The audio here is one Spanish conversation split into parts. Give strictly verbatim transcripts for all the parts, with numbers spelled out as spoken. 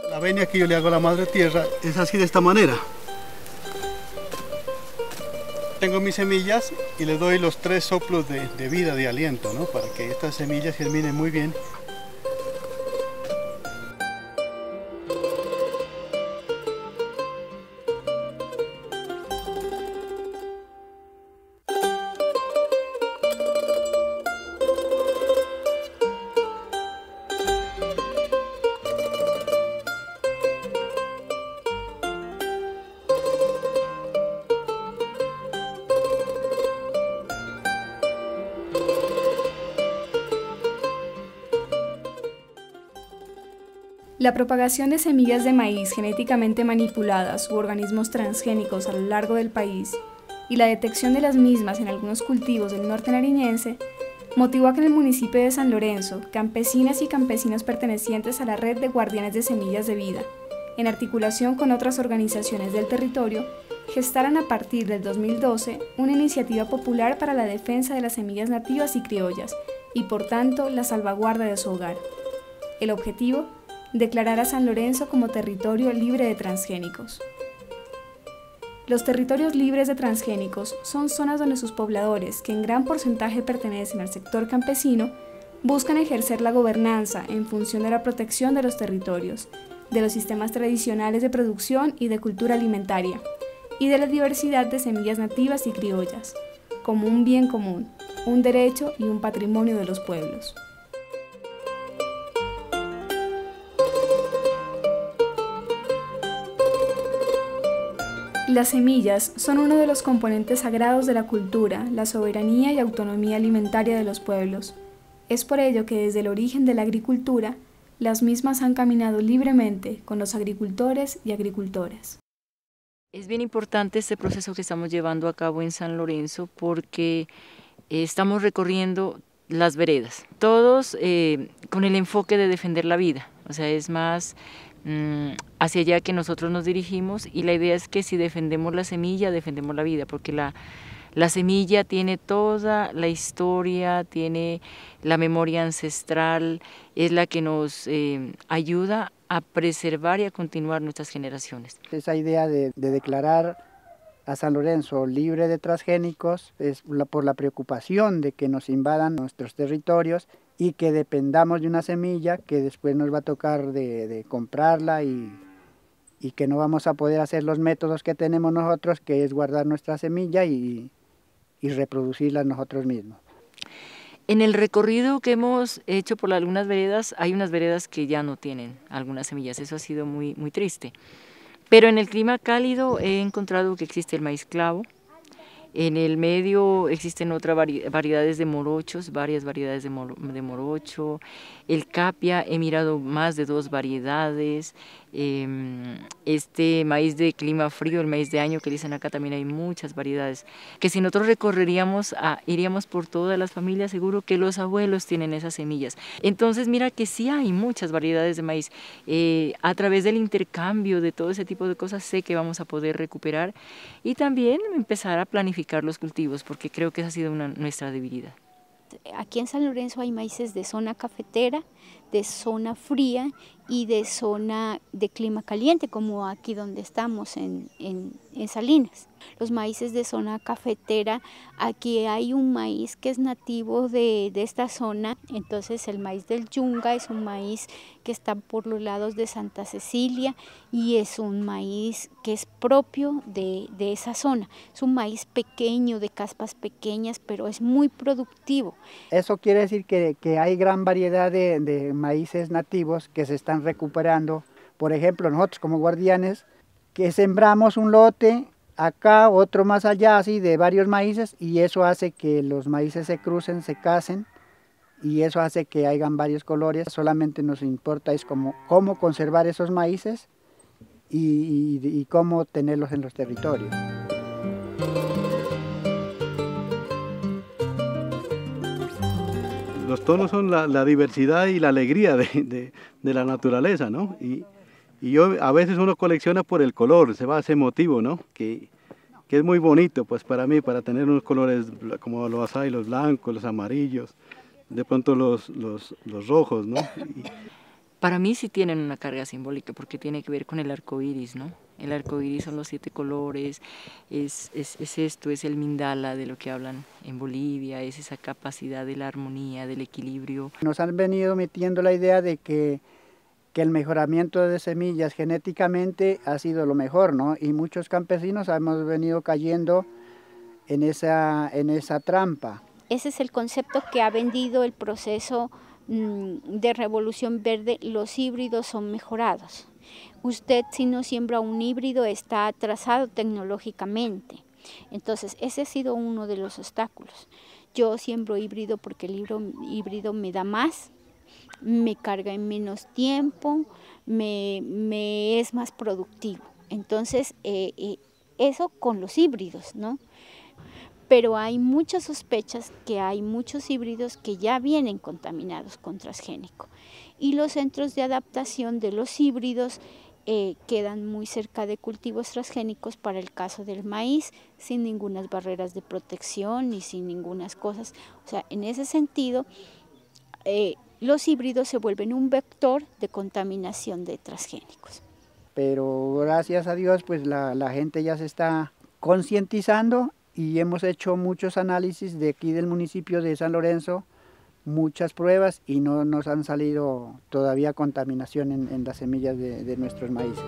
La venia que yo le hago a la madre tierra es así, de esta manera. Tengo mis semillas y le doy los tres soplos de, de vida, de aliento, ¿no? Para que estas semillas germinen muy bien. La propagación de semillas de maíz genéticamente manipuladas u organismos transgénicos a lo largo del país y la detección de las mismas en algunos cultivos del norte nariñense motivó a que en el municipio de San Lorenzo, campesinas y campesinos pertenecientes a la Red de Guardianes de Semillas de Vida, en articulación con otras organizaciones del territorio, gestaran a partir del dos mil doce una iniciativa popular para la defensa de las semillas nativas y criollas y, por tanto, la salvaguarda de su hogar. El objetivo: declarar a San Lorenzo como territorio libre de transgénicos. Los territorios libres de transgénicos son zonas donde sus pobladores, que en gran porcentaje pertenecen al sector campesino, buscan ejercer la gobernanza en función de la protección de los territorios, de los sistemas tradicionales de producción y de cultura alimentaria, y de la diversidad de semillas nativas y criollas, como un bien común, un derecho y un patrimonio de los pueblos. Las semillas son uno de los componentes sagrados de la cultura, la soberanía y autonomía alimentaria de los pueblos. Es por ello que desde el origen de la agricultura, las mismas han caminado libremente con los agricultores y agricultoras. Es bien importante este proceso que estamos llevando a cabo en San Lorenzo porque eh, estamos recorriendo las veredas, todos eh, con el enfoque de defender la vida, o sea, es más hacia allá que nosotros nos dirigimos, y la idea es que si defendemos la semilla, defendemos la vida, porque la, la semilla tiene toda la historia, tiene la memoria ancestral, es la que nos eh, ayuda a preservar y a continuar nuestras generaciones. Esa idea de, de declarar a San Lorenzo libre de transgénicos es la, por la preocupación de que nos invadan nuestros territorios y que dependamos de una semilla que después nos va a tocar de, de comprarla y, y que no vamos a poder hacer los métodos que tenemos nosotros, que es guardar nuestra semilla y, y reproducirla nosotros mismos. En el recorrido que hemos hecho por algunas veredas, hay unas veredas que ya no tienen algunas semillas, eso ha sido muy, muy triste. Pero en el clima cálido he encontrado que existe el maíz clavo. En el medio existen otras vari variedades de morochos, varias variedades de, moro de morocho. El capia, he mirado más de dos variedades. Eh, este maíz de clima frío, el maíz de año que dicen acá, también hay muchas variedades. Que si nosotros recorreríamos, a, iríamos por todas las familias, seguro que los abuelos tienen esas semillas. Entonces mira que sí hay muchas variedades de maíz. Eh, a través del intercambio de todo ese tipo de cosas sé que vamos a poder recuperar y también empezar a planificar los cultivos, porque creo que esa ha sido una, nuestra debilidad. Aquí en San Lorenzo hay maíces de zona cafetera, de zona fría y de zona de clima caliente, como aquí donde estamos en, en, en Salinas. Los maíces de zona cafetera, aquí hay un maíz que es nativo de, de esta zona, entonces el maíz del Yunga es un maíz que está por los lados de Santa Cecilia y es un maíz que es propio de, de esa zona. Es un maíz pequeño, de caspas pequeñas, pero es muy productivo. Eso quiere decir que, que hay gran variedad de, de maíces nativos que se están recuperando. Por ejemplo, nosotros como guardianes, que sembramos un lote acá, otro más allá, así de varios maíces, y eso hace que los maíces se crucen, se casen, y eso hace que hayan varios colores. Solamente nos importa es cómo, cómo conservar esos maíces y, y, y cómo tenerlos en los territorios. Los tonos son la, la diversidad y la alegría de, de, de la naturaleza, ¿no? Y, y yo, a veces uno colecciona por el color, se va a ese motivo, ¿no? Que, que es muy bonito, pues para mí, para tener unos colores como los hay, los blancos, los amarillos, de pronto los, los, los rojos, ¿no? Y, para mí sí tienen una carga simbólica, porque tiene que ver con el arco iris, ¿no? El arco iris son los siete colores, es, es, es esto, es el mindala de lo que hablan en Bolivia, es esa capacidad de la armonía, del equilibrio. Nos han venido metiendo la idea de que, que el mejoramiento de semillas genéticamente ha sido lo mejor, ¿no? Y muchos campesinos hemos venido cayendo en esa, en esa trampa. Ese es el concepto que ha vendido el proceso mmm, de Revolución Verde, los híbridos son mejorados. Usted, si no siembra un híbrido, está atrasado tecnológicamente. Entonces, ese ha sido uno de los obstáculos. Yo siembro híbrido porque el híbrido me da más, me carga en menos tiempo, me, me es más productivo. Entonces, eh, eh, eso con los híbridos, ¿no? Pero hay muchas sospechas que hay muchos híbridos que ya vienen contaminados con transgénico. Y los centros de adaptación de los híbridos eh, quedan muy cerca de cultivos transgénicos para el caso del maíz, sin ninguna barreras de protección ni sin ninguna cosas. O sea, en ese sentido, eh, los híbridos se vuelven un vector de contaminación de transgénicos. Pero gracias a Dios, pues la, la gente ya se está concientizando y hemos hecho muchos análisis de aquí del municipio de San Lorenzo, muchas pruebas y no nos han salido todavía contaminación en, en las semillas de, de nuestros maíces.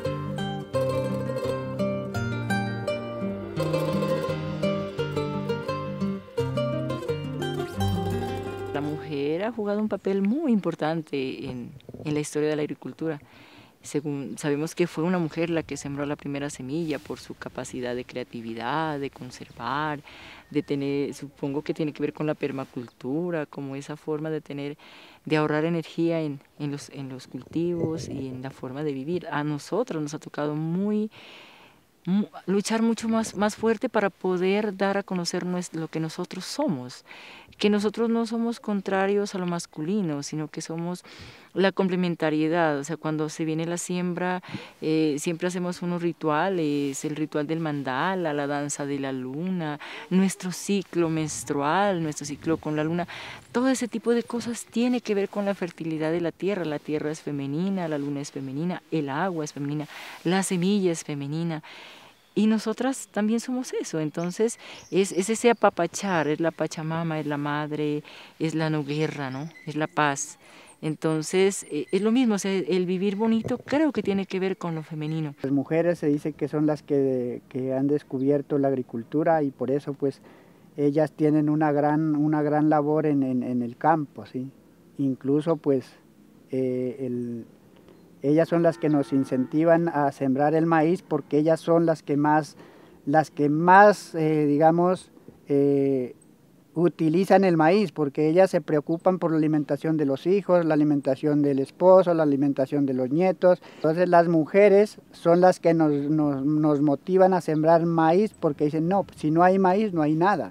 La mujer ha jugado un papel muy importante en, en la historia de la agricultura. Según, sabemos que fue una mujer la que sembró la primera semilla por su capacidad de creatividad, de conservar, de tener, supongo que tiene que ver con la permacultura, como esa forma de tener, de ahorrar energía en, en, los, en los cultivos y en la forma de vivir. A nosotros nos ha tocado muy, muy luchar mucho más, más fuerte para poder dar a conocer nuestro, lo que nosotros somos, que nosotros no somos contrarios a lo masculino, sino que somos la complementariedad. O sea, cuando se viene la siembra, eh, siempre hacemos unos rituales, el ritual del mandala, la danza de la luna, nuestro ciclo menstrual, nuestro ciclo con la luna, todo ese tipo de cosas tiene que ver con la fertilidad de la tierra. La tierra es femenina, la luna es femenina, el agua es femenina, la semilla es femenina. Y nosotras también somos eso, entonces es, es ese apapachar, es la Pachamama, es la madre, es la no guerra, ¿no? Es la paz. Entonces eh, es lo mismo, o sea, el vivir bonito creo que tiene que ver con lo femenino. Las mujeres se dice que son las que, que han descubierto la agricultura y por eso pues ellas tienen una gran, una gran labor en, en, en el campo, ¿sí? Incluso pues eh, el... ellas son las que nos incentivan a sembrar el maíz porque ellas son las que más, las que más eh, digamos, eh, utilizan el maíz, porque ellas se preocupan por la alimentación de los hijos, la alimentación del esposo, la alimentación de los nietos. Entonces las mujeres son las que nos, nos, nos motivan a sembrar maíz porque dicen, no, si no hay maíz no hay nada.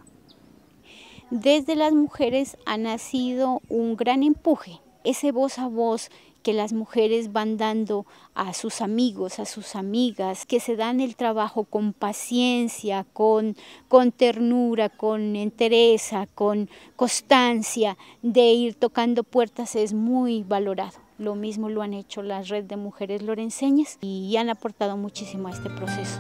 Desde las mujeres ha nacido un gran empuje, ese voz a voz que las mujeres van dando a sus amigos, a sus amigas, que se dan el trabajo con paciencia, con, con ternura, con entereza, con constancia, de ir tocando puertas es muy valorado. Lo mismo lo han hecho la Red de Mujeres Lorenceñas y han aportado muchísimo a este proceso.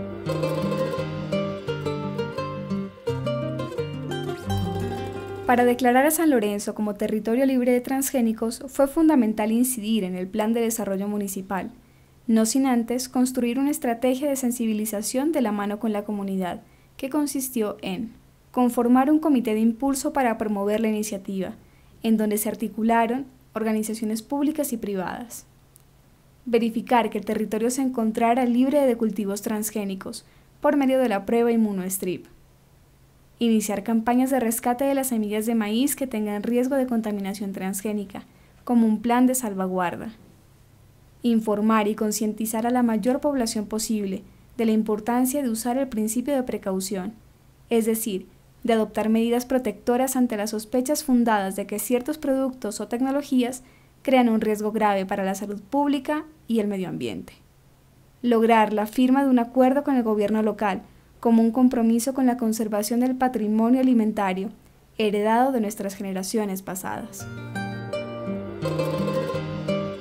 Para declarar a San Lorenzo como territorio libre de transgénicos fue fundamental incidir en el plan de desarrollo municipal, no sin antes construir una estrategia de sensibilización de la mano con la comunidad, que consistió en conformar un comité de impulso para promover la iniciativa, en donde se articularon organizaciones públicas y privadas. Verificar que el territorio se encontrara libre de cultivos transgénicos por medio de la prueba Immunostrip. Iniciar campañas de rescate de las semillas de maíz que tengan riesgo de contaminación transgénica, como un plan de salvaguarda. Informar y concientizar a la mayor población posible de la importancia de usar el principio de precaución, es decir, de adoptar medidas protectoras ante las sospechas fundadas de que ciertos productos o tecnologías crean un riesgo grave para la salud pública y el medio ambiente. Lograr la firma de un acuerdo con el gobierno local como un compromiso con la conservación del patrimonio alimentario heredado de nuestras generaciones pasadas.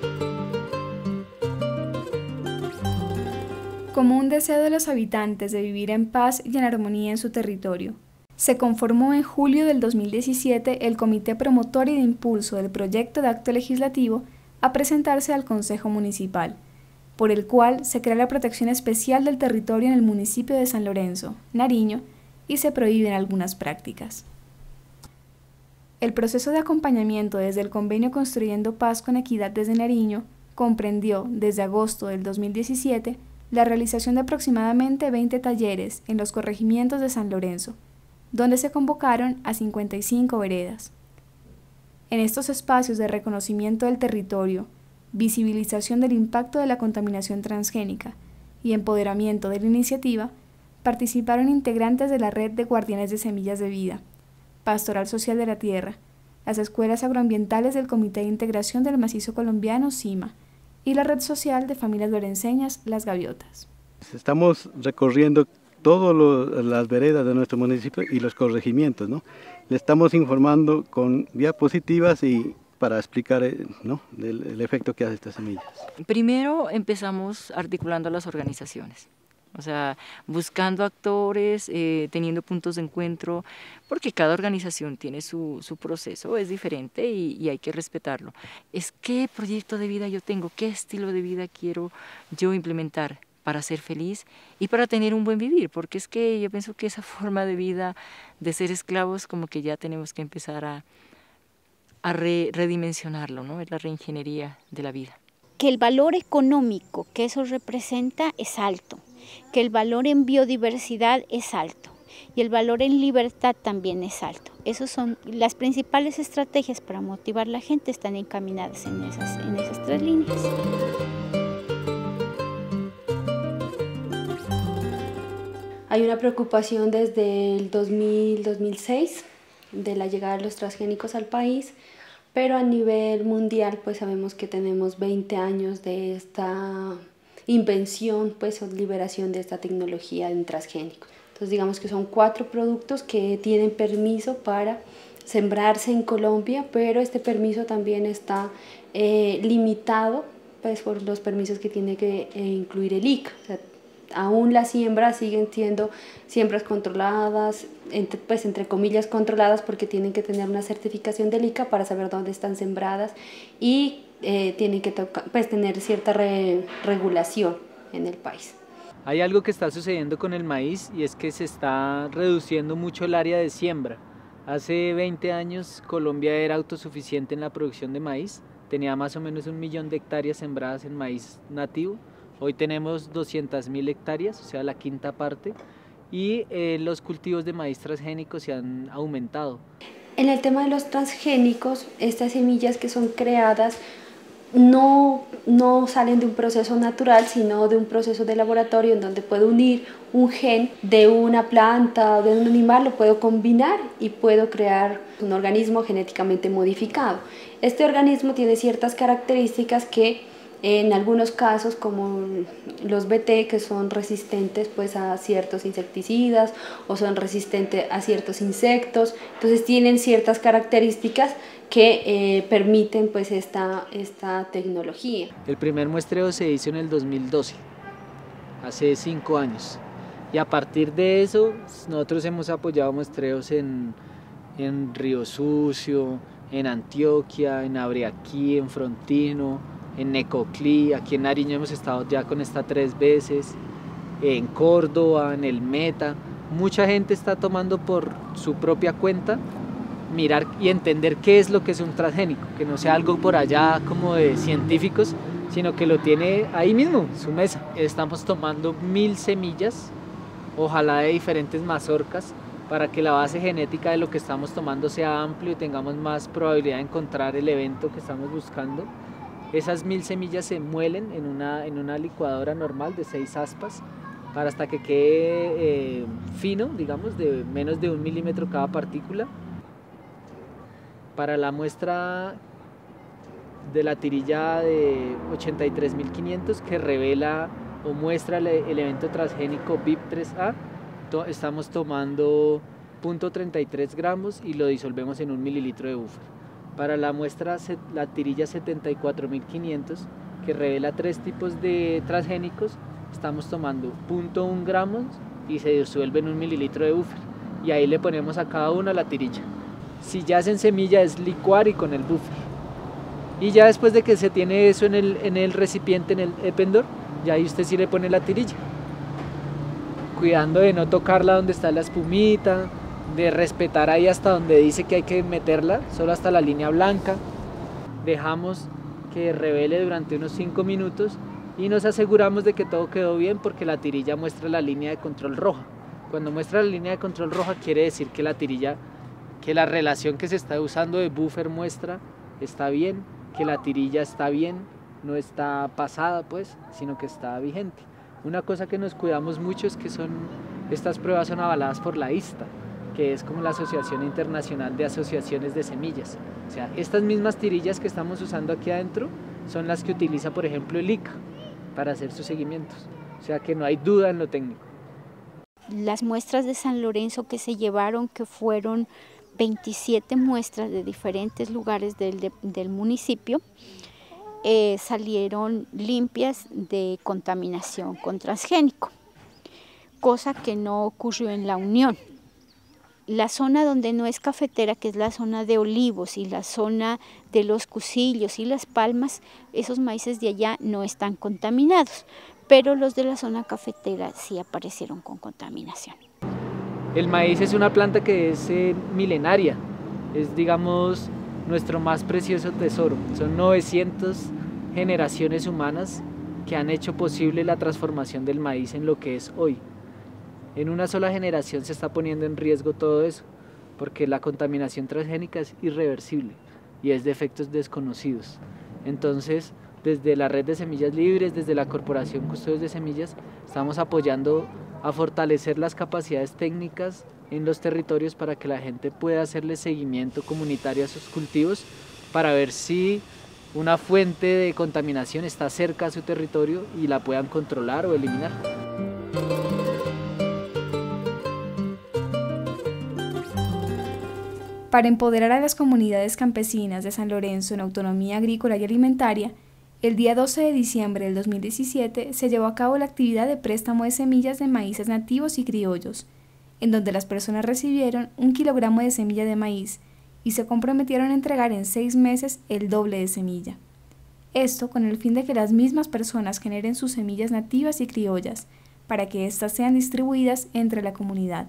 como un deseo de los habitantes de vivir en paz y en armonía en su territorio. Se conformó en julio del dos mil diecisiete el Comité Promotor y de Impulso del Proyecto de Acto Legislativo a presentarse al Consejo Municipal, por el cual se crea la protección especial del territorio en el municipio de San Lorenzo, Nariño, y se prohíben algunas prácticas. El proceso de acompañamiento desde el convenio Construyendo Paz con Equidad desde Nariño comprendió, desde agosto del dos mil diecisiete, la realización de aproximadamente veinte talleres en los corregimientos de San Lorenzo, donde se convocaron a cincuenta y cinco veredas. En estos espacios de reconocimiento del territorio, visibilización del impacto de la contaminación transgénica y empoderamiento de la iniciativa, participaron integrantes de la Red de Guardianes de Semillas de Vida, Pastoral Social de la Tierra, las escuelas agroambientales del Comité de Integración del Macizo Colombiano, CIMA, y la Red Social de Familias Lorenceñas, Las Gaviotas. Estamos recorriendo todas las veredas de nuestro municipio y los corregimientos, ¿no? Le estamos informando con diapositivas y para explicar, ¿no?, del, el efecto que hace estas semillas. Primero empezamos articulando las organizaciones, o sea, buscando actores, eh, teniendo puntos de encuentro, porque cada organización tiene su, su proceso, es diferente y, y hay que respetarlo. Es qué proyecto de vida yo tengo, qué estilo de vida quiero yo implementar para ser feliz y para tener un buen vivir, porque es que yo pienso que esa forma de vida de ser esclavos como que ya tenemos que empezar a, a re, redimensionarlo, ¿no? Es la reingeniería de la vida. Que el valor económico que eso representa es alto, que el valor en biodiversidad es alto y el valor en libertad también es alto. Esas son las principales estrategias para motivar a la gente, están encaminadas en esas, en esas tres líneas. Hay una preocupación desde el dos mil, dos mil seis de la llegada de los transgénicos al país, pero a nivel mundial pues sabemos que tenemos veinte años de esta invención pues o liberación de esta tecnología en transgénicos. Entonces digamos que son cuatro productos que tienen permiso para sembrarse en Colombia, pero este permiso también está eh, limitado pues por los permisos que tiene que eh, incluir el I C A. O sea, aún las siembras siguen siendo siembras controladas, entre, pues entre comillas controladas, porque tienen que tener una certificación del I C A para saber dónde están sembradas y eh, tienen que pues, tener cierta re, regulación en el país. Hay algo que está sucediendo con el maíz y es que se está reduciendo mucho el área de siembra. Hace veinte años Colombia era autosuficiente en la producción de maíz, tenía más o menos un millón de hectáreas sembradas en maíz nativo. Hoy tenemos doscientas mil hectáreas, o sea la quinta parte, y eh, los cultivos de maíz transgénicos se han aumentado. En el tema de los transgénicos, estas semillas que son creadas no, no salen de un proceso natural, sino de un proceso de laboratorio en donde puedo unir un gen de una planta o de un animal, lo puedo combinar y puedo crear un organismo genéticamente modificado. Este organismo tiene ciertas características que en algunos casos, como los B T, que son resistentes pues, a ciertos insecticidas o son resistentes a ciertos insectos, entonces tienen ciertas características que eh, permiten pues, esta, esta tecnología. El primer muestreo se hizo en el dos mil doce, hace cinco años, y a partir de eso nosotros hemos apoyado muestreos en, en Río Sucio, en Antioquia, en Abriaquí, en Frontino, en Necoclí, aquí en Nariño hemos estado ya con esta tres veces, en Córdoba, en el Meta. Mucha gente está tomando por su propia cuenta mirar y entender qué es lo que es un transgénico, que no sea algo por allá como de científicos, sino que lo tiene ahí mismo, en su mesa. Estamos tomando mil semillas, ojalá de diferentes mazorcas, para que la base genética de lo que estamos tomando sea amplio y tengamos más probabilidad de encontrar el evento que estamos buscando. Esas mil semillas se muelen en una, en una licuadora normal de seis aspas para hasta que quede eh, fino, digamos, de menos de un milímetro cada partícula. Para la muestra de la tirilla de ochenta y tres mil quinientos que revela o muestra el, el evento transgénico B I P tres A, to, estamos tomando cero punto treinta y tres gramos y lo disolvemos en un mililitro de búfero. Para la muestra, la tirilla setenta y cuatro mil quinientos, que revela tres tipos de transgénicos, estamos tomando cero punto uno gramos y se disuelve en un mililitro de buffer. Y ahí le ponemos a cada una la tirilla. Si ya es en semilla es licuar y con el buffer. Y ya después de que se tiene eso en el, en el recipiente, en el ependor, ya ahí usted sí le pone la tirilla. Cuidando de no tocarla donde está la espumita, de respetar ahí hasta donde dice que hay que meterla, solo hasta la línea blanca. Dejamos que revele durante unos cinco minutos y nos aseguramos de que todo quedó bien porque la tirilla muestra la línea de control roja. Cuando muestra la línea de control roja quiere decir que la tirilla, que la relación que se está usando de buffer muestra está bien, que la tirilla está bien, no está pasada pues, sino que está vigente. Una cosa que nos cuidamos mucho es que son, estas pruebas son avaladas por la I S T A, que es como la Asociación Internacional de Asociaciones de Semillas. O sea, estas mismas tirillas que estamos usando aquí adentro son las que utiliza, por ejemplo, el I C A para hacer sus seguimientos. O sea, que no hay duda en lo técnico. Las muestras de San Lorenzo que se llevaron, que fueron veintisiete muestras de diferentes lugares del, de, del municipio, eh, salieron limpias de contaminación con transgénico, cosa que no ocurrió en La Unión. La zona donde no es cafetera, que es la zona de Olivos y la zona de Los Cusillos y Las Palmas, esos maíces de allá no están contaminados, pero los de la zona cafetera sí aparecieron con contaminación. El maíz es una planta que es eh, milenaria, es digamos nuestro más precioso tesoro. Son novecientas generaciones humanas que han hecho posible la transformación del maíz en lo que es hoy. En una sola generación se está poniendo en riesgo todo eso, porque la contaminación transgénica es irreversible y es de efectos desconocidos. Entonces, desde la Red de Semillas Libres, desde la Corporación Custodios de Semillas, estamos apoyando a fortalecer las capacidades técnicas en los territorios para que la gente pueda hacerle seguimiento comunitario a sus cultivos para ver si una fuente de contaminación está cerca a su territorio y la puedan controlar o eliminar. Para empoderar a las comunidades campesinas de San Lorenzo en autonomía agrícola y alimentaria, el día doce de diciembre del dos mil diecisiete se llevó a cabo la actividad de préstamo de semillas de maíces nativos y criollos, en donde las personas recibieron un kilogramo de semilla de maíz y se comprometieron a entregar en seis meses el doble de semilla. Esto con el fin de que las mismas personas generen sus semillas nativas y criollas, para que éstas sean distribuidas entre la comunidad.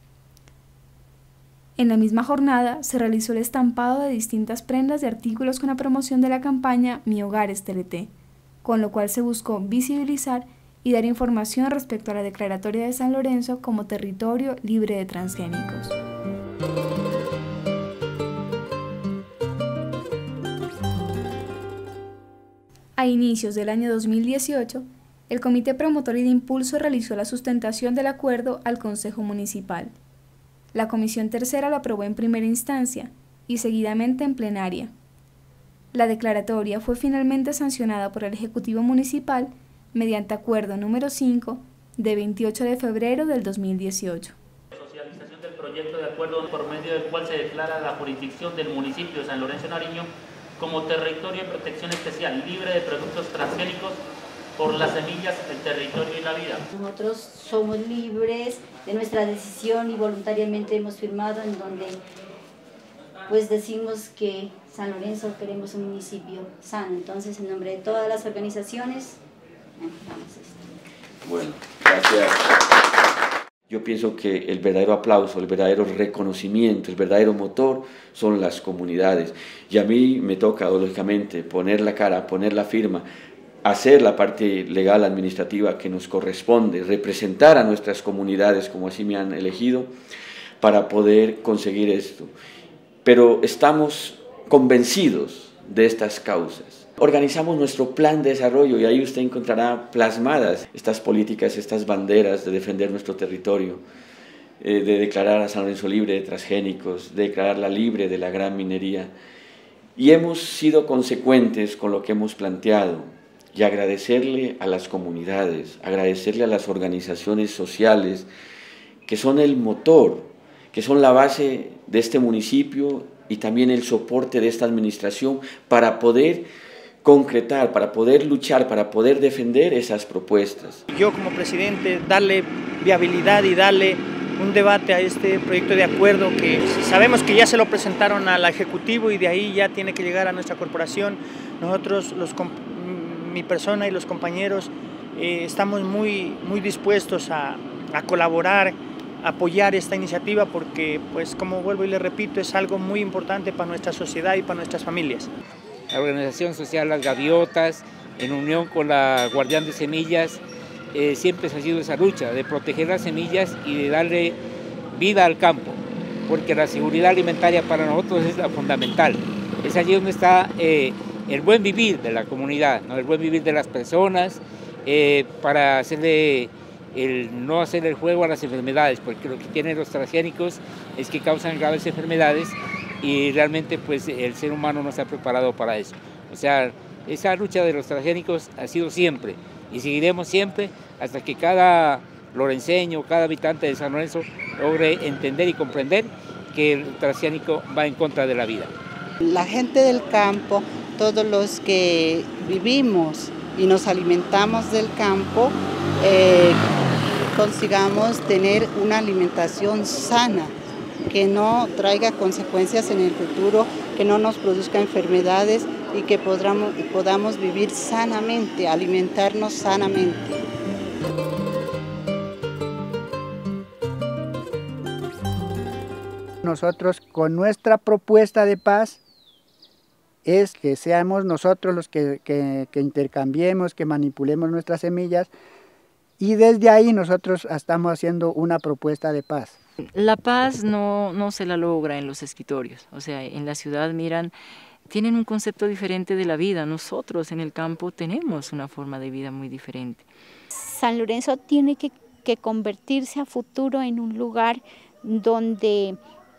En la misma jornada se realizó el estampado de distintas prendas de artículos con la promoción de la campaña Mi Hogar es T L T, con lo cual se buscó visibilizar y dar información respecto a la declaratoria de San Lorenzo como territorio libre de transgénicos. A inicios del año dos mil dieciocho, el Comité Promotor y de Impulso realizó la sustentación del acuerdo al Consejo Municipal. La Comisión Tercera lo aprobó en primera instancia y seguidamente en plenaria. La declaratoria fue finalmente sancionada por el Ejecutivo Municipal mediante acuerdo número cinco de veintiocho de febrero del dos mil dieciocho. Socialización del proyecto de acuerdo por medio del cual se declara la jurisdicción del municipio de San Lorenzo de Nariño como territorio de protección especial libre de productos transgénicos por las semillas, el territorio y la vida. Nosotros somos libres de nuestra decisión y voluntariamente hemos firmado en donde pues decimos que San Lorenzo queremos un municipio sano. Entonces, en nombre de todas las organizaciones, empezamos esto. Bueno, gracias. Yo pienso que el verdadero aplauso, el verdadero reconocimiento, el verdadero motor son las comunidades. Y a mí me toca, lógicamente, poner la cara, poner la firma, hacer la parte legal administrativa que nos corresponde, representar a nuestras comunidades como así me han elegido para poder conseguir esto. Pero estamos convencidos de estas causas. Organizamos nuestro plan de desarrollo y ahí usted encontrará plasmadas estas políticas, estas banderas de defender nuestro territorio, eh, de declarar a San Lorenzo libre de transgénicos, de declararla libre de la gran minería. Y hemos sido consecuentes con lo que hemos planteado. Y agradecerle a las comunidades, agradecerle a las organizaciones sociales que son el motor, que son la base de este municipio y también el soporte de esta administración para poder concretar, para poder luchar, para poder defender esas propuestas. Yo como presidente darle viabilidad y darle un debate a este proyecto de acuerdo que sabemos que ya se lo presentaron al Ejecutivo y de ahí ya tiene que llegar a nuestra corporación. Nosotros, los, mi persona y los compañeros, eh, estamos muy, muy dispuestos a, a colaborar, a apoyar esta iniciativa porque, pues, como vuelvo y le repito, es algo muy importante para nuestra sociedad y para nuestras familias. La organización social Las Gaviotas, en unión con la Guardián de Semillas, eh, siempre ha sido esa lucha de proteger las semillas y de darle vida al campo, porque la seguridad alimentaria para nosotros es la fundamental. Es allí donde está eh, el buen vivir de la comunidad, ¿no? El buen vivir de las personas, eh, para hacerle el no hacer el juego a las enfermedades, porque lo que tienen los transgénicos es que causan graves enfermedades y realmente pues el ser humano no está preparado para eso. O sea, esa lucha de los transgénicos ha sido siempre y seguiremos siempre hasta que cada lorenseño, cada habitante de San Lorenzo logre entender y comprender que el transgénico va en contra de la vida. La gente del campo, todos los que vivimos y nos alimentamos del campo, eh, consigamos tener una alimentación sana, que no traiga consecuencias en el futuro, que no nos produzca enfermedades y que podamos, podamos vivir sanamente, alimentarnos sanamente. Nosotros con nuestra propuesta de paz es que seamos nosotros los que, que, que intercambiemos, que manipulemos nuestras semillas y desde ahí nosotros estamos haciendo una propuesta de paz. La paz no, no se la logra en los escritorios, o sea, en la ciudad miran, tienen un concepto diferente de la vida, nosotros en el campo tenemos una forma de vida muy diferente. San Lorenzo tiene que, que convertirse a futuro en un lugar donde,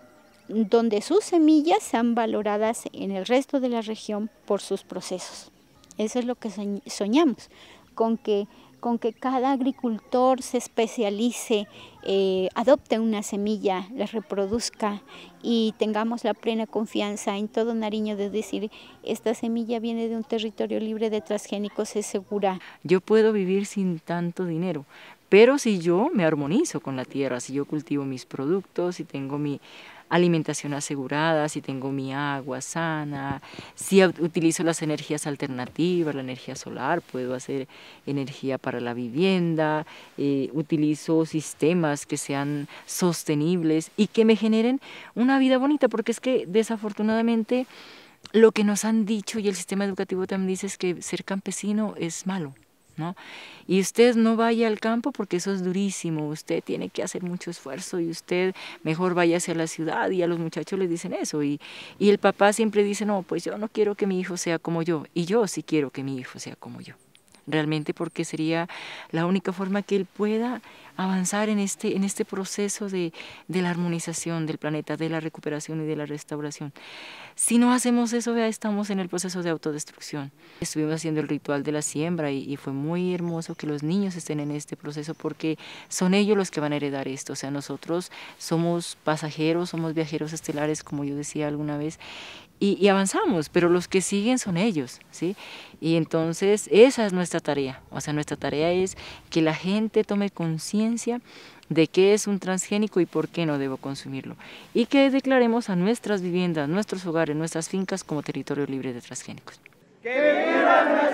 donde sus semillas sean valoradas en el resto de la región por sus procesos. Eso es lo que soñamos, con que con que cada agricultor se especialice, eh, adopte una semilla, la reproduzca y tengamos la plena confianza en todo Nariño de decir, esta semilla viene de un territorio libre de transgénicos, es segura. Yo puedo vivir sin tanto dinero, pero si yo me armonizo con la tierra, si yo cultivo mis productos, si tengo mi alimentación asegurada, si tengo mi agua sana, si utilizo las energías alternativas, la energía solar, puedo hacer energía para la vivienda, eh, utilizo sistemas que sean sostenibles y que me generen una vida bonita, porque es que desafortunadamente lo que nos han dicho y el sistema educativo también dice es que ser campesino es malo, ¿no? Y usted no vaya al campo porque eso es durísimo, usted tiene que hacer mucho esfuerzo y usted mejor vaya hacia la ciudad, y a los muchachos les dicen eso, y, y el papá siempre dice, no, pues yo no quiero que mi hijo sea como yo, y yo sí quiero que mi hijo sea como yo, realmente, porque sería la única forma que él pueda avanzar en este, en este proceso de, de la armonización del planeta, de la recuperación y de la restauración. Si no hacemos eso, ya estamos en el proceso de autodestrucción. Estuvimos haciendo el ritual de la siembra y, y fue muy hermoso que los niños estén en este proceso porque son ellos los que van a heredar esto. O sea, nosotros somos pasajeros, somos viajeros estelares, como yo decía alguna vez, y, y avanzamos, pero los que siguen son ellos, ¿sí? Y entonces esa es nuestra tarea. O sea, nuestra tarea es que la gente tome conciencia de qué es un transgénico y por qué no debo consumirlo, y que declaremos a nuestras viviendas, nuestros hogares, nuestras fincas como territorio libre de transgénicos. ¡Que viva